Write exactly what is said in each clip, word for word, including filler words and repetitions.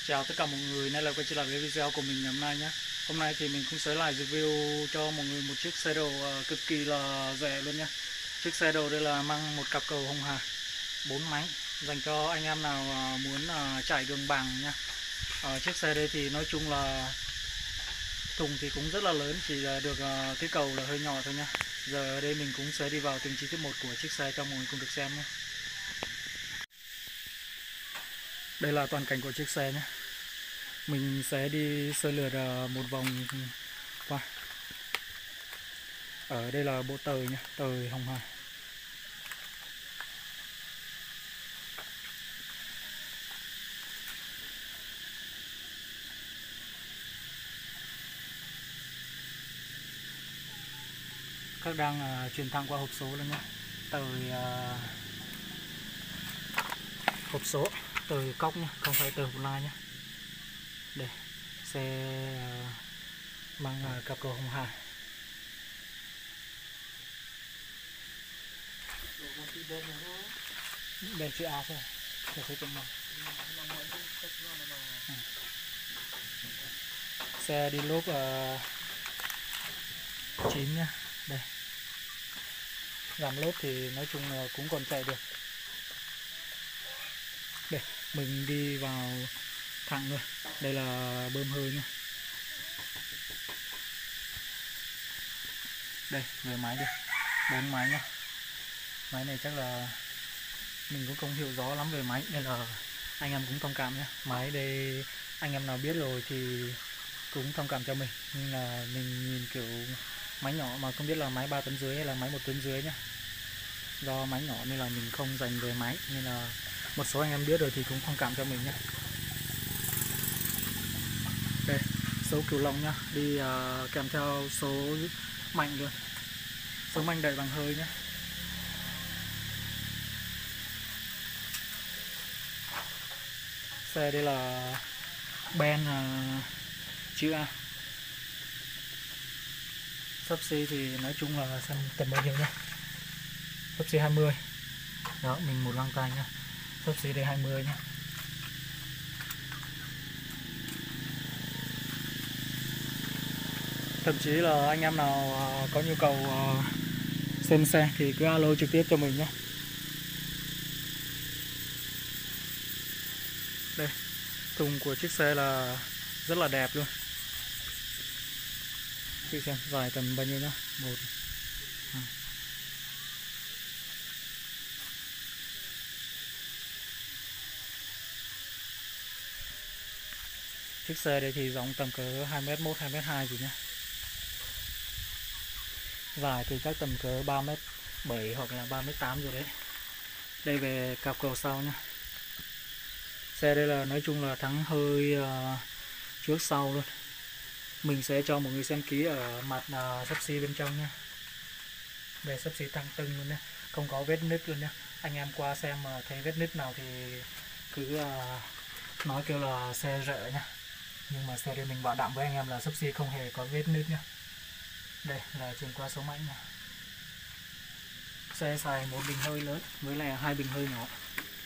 Chào tất cả mọi người, nay là quay trở lại với video của mình ngày hôm nay nhé. Hôm nay thì mình cũng sẽ lại review cho mọi người một chiếc xe đồ uh, cực kỳ là rẻ luôn nha. Chiếc xe đồ đây là mang một cặp cầu Hồng Hà bốn máy dành cho anh em nào uh, muốn uh, chạy đường bằng nha. uh, Chiếc xe đây thì nói chung là thùng thì cũng rất là lớn, chỉ là được uh, cái cầu là hơi nhỏ thôi nha. Giờ ở đây mình cũng sẽ đi vào từng chi tiết một của chiếc xe cho mọi người cùng được xem nhé. Đây là toàn cảnh của chiếc xe nhé. Mình sẽ đi sơ lược một vòng qua. Ở đây là bộ tời nha, tời Hồng Hà. Các đang uh, truyền thẳng qua hộp số luôn nhé. Tời uh, hộp số, tời cốc nha, không phải tời hộp lai nhé. Đây, xe uh, mang uh, cặp cầu Hồng Hà. Đèn chữ A thôi, để thấy từng màu. Ừ. Xe đi lốp uh, chín nha. Đây, làm lốp thì nói chung là cũng còn chạy được. Đây, mình đi vào thẳng rồi. Đây là bơm hơi nha. Đây, về máy đi, bốn máy nha. Máy này chắc là mình cũng không hiểu rõ lắm về máy nên là anh em cũng thông cảm nhé. Máy đây anh em nào biết rồi thì cũng thông cảm cho mình, nhưng là mình nhìn kiểu máy nhỏ mà không biết là máy ba tấn dưới hay là máy một tấn dưới nhá. Do máy nhỏ nên là mình không dành về máy, nên là một số anh em biết rồi thì cũng thông cảm cho mình nhé. Đây, số Cửu Long nhá, đi uh, kèm theo số mạnh luôn, số mạnh đẩy bằng hơi nhé. Xe đây là Ben uh, chữ A. Sấp xi thì nói chung là xem tầm bao nhiêu nhé. Sấp xi hai mươi. Đó, mình một găng tay nha. Sấp xi đây hai mươi nhé. Thậm chí là anh em nào có nhu cầu xem xe thì cứ alo trực tiếp cho mình nhé. Đây, thùng của chiếc xe là rất là đẹp luôn. Chị xem dài tầm bao nhiêu nhá. Một à. Chiếc xe đây thì rộng tầm cỡ hai mét một, hai mét hai gì nhá. Dài thì chắc tầm cỡ ba mét bảy hoặc là ba mét tám rồi đấy. Đây về cặp cầu sau nhá. Xe đây là nói chung là thắng hơi uh, trước sau luôn. Mình sẽ cho mọi người xem kỹ ở mặt uh, sấp xi bên trong nha. Đây, sấp xi tăng tưng luôn nha, không có vết nứt luôn nha. Anh em qua xem mà thấy vết nứt nào thì cứ uh, nói kêu là xe rợ nha. Nhưng mà xe đây mình bảo đảm với anh em là sấp xi không hề có vết nứt nha. Đây là truyền qua số mạnh nha. Xe xài một bình hơi lớn với lại hai bình hơi nhỏ.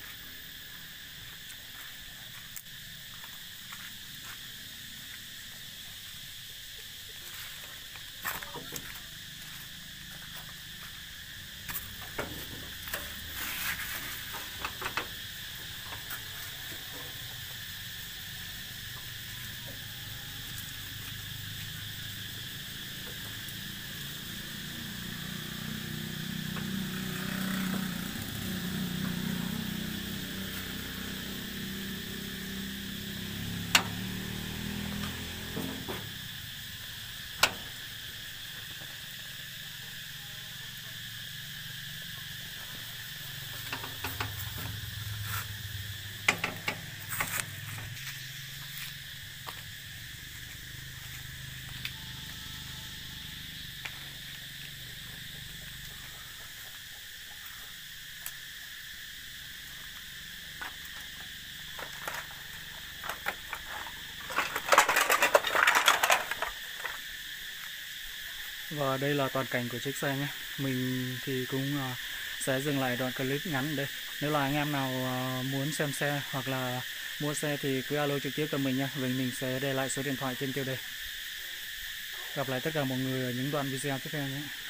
Và đây là toàn cảnh của chiếc xe nhé. Mình thì cũng uh, sẽ dừng lại đoạn clip ngắn đây. Nếu là anh em nào uh, muốn xem xe hoặc là Mua xe thì cứ alo trực tiếp cho mình nha, vì mình sẽ để lại số điện thoại trên tiêu đề. Gặp lại tất cả mọi người ở những đoạn video tiếp theo nhé.